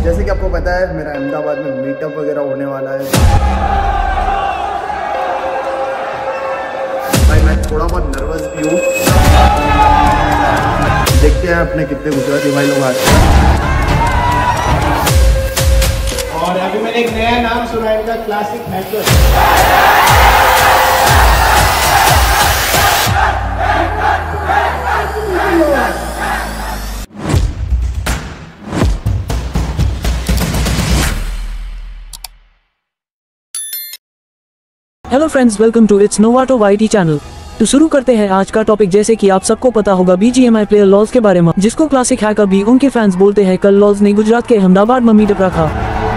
जैसे कि आपको पता है मेरा अहमदाबाद में मीटअप वगैरह होने वाला है। भाई मैं थोड़ा बहुत नर्वस भी हूँ। देखते हैं अपने कितने गुजराती भाई लोग आते हैं। और अभी मैंने एक नया नाम सुना है इनका, classic hacker. Hello friends, welcome to it's Novato YT channel. तो शुरू करते हैं आज का टॉपिक। जैसे कि आप सबको पता होगा BGMI प्लेयर लॉल्स के बारे में, जिसको क्लासिक हैकर भी उनके फैंस बोलते हैं। कल लॉल्स ने गुजरात के अहमदाबाद में मीटअप रखा।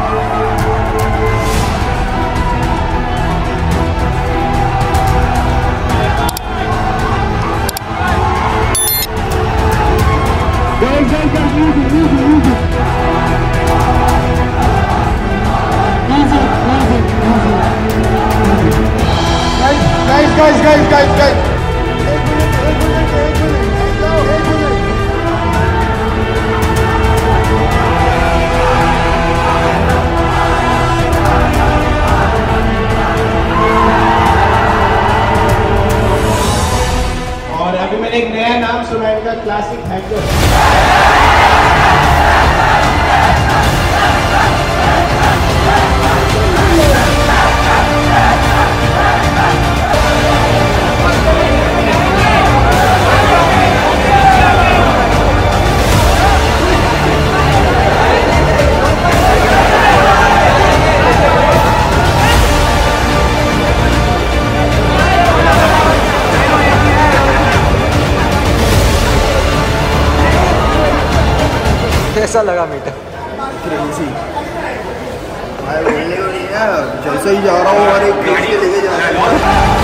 Guys. और अभी मैंने एक नया नाम सुना है इनका, क्लासिक हैकर। कैसा लगा मीटअप? क्रेजी भाई, बोलने को नहीं है। जैसे ही जा रहा हूँ और एक गाड़ी लेके जा रहा हूँ।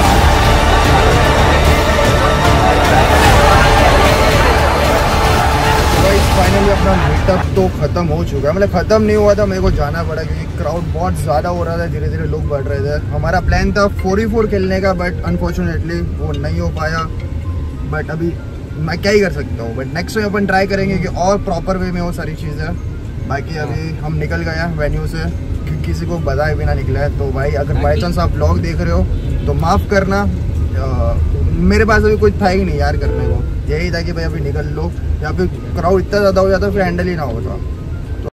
फाइनली अपना मीटअप तो खत्म हो चुका है। मतलब खत्म नहीं हुआ था, मेरे को जाना पड़ा क्योंकि क्राउड बहुत ज़्यादा हो रहा था। धीरे धीरे लोग बढ़ रहे थे। हमारा प्लान था 4v4 खेलने का, बट अनफॉर्चुनेटली वो नहीं हो पाया। बट अभी मैं क्या ही कर सकता हूँ। बट नेक्स्ट में अपन ट्राई करेंगे कि और प्रॉपर वे में वो सारी चीज़ें। बाकी अभी हम निकल गए हैं वेन्यू से, किसी को बताए बिना निकला है। तो भाई अगर बाई चांस आप व्लॉग देख रहे हो तो माफ़ करना। मेरे पास अभी कुछ था ही नहीं यार करने को। यही था कि भाई अभी निकल लो, या फिर क्राउड इतना ज़्यादा हो जाता फिर हैंडल ही ना होता।